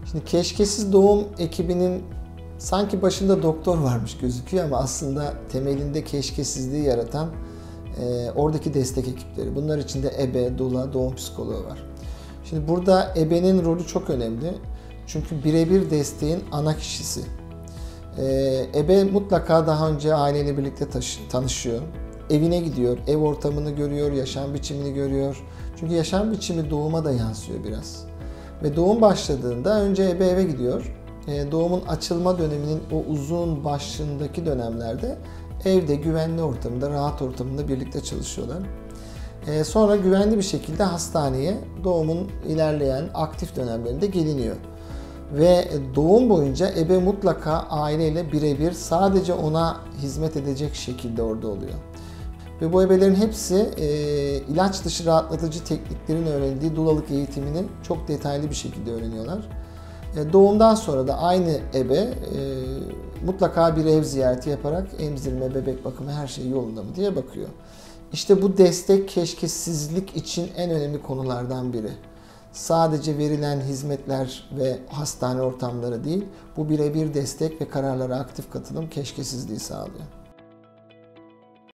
Şimdi keşkesiz doğum ekibinin sanki başında doktor varmış gözüküyor ama aslında temelinde keşkesizliği yaratan oradaki destek ekipleri. Bunlar içinde ebe, doula, doğum psikoloğu var. Şimdi burada ebenin rolü çok önemli. Çünkü birebir desteğin ana kişisi. Ebe mutlaka daha önce aileyle birlikte tanışıyor. Evine gidiyor, ev ortamını görüyor, yaşam biçimini görüyor. Çünkü yaşam biçimi doğuma da yansıyor biraz. Ve doğum başladığında önce ebe eve gidiyor. Doğumun açılma döneminin o uzun başındaki dönemlerde evde, güvenli ortamda, rahat ortamında birlikte çalışıyorlar. Sonra güvenli bir şekilde hastaneye doğumun ilerleyen aktif dönemlerinde geliniyor. Ve doğum boyunca ebe mutlaka aileyle birebir sadece ona hizmet edecek şekilde orada oluyor. Ve bu ebelerin hepsi ilaç dışı rahatlatıcı tekniklerin öğrenildiği doulalık eğitimini çok detaylı bir şekilde öğreniyorlar. Doğumdan sonra da aynı ebe mutlaka bir ev ziyareti yaparak emzirme, bebek bakımı her şey yolunda mı diye bakıyor. İşte bu destek keşkesizlik için en önemli konulardan biri. Sadece verilen hizmetler ve hastane ortamları değil, bu birebir destek ve kararlara aktif katılım keşkesizliği sağlıyor.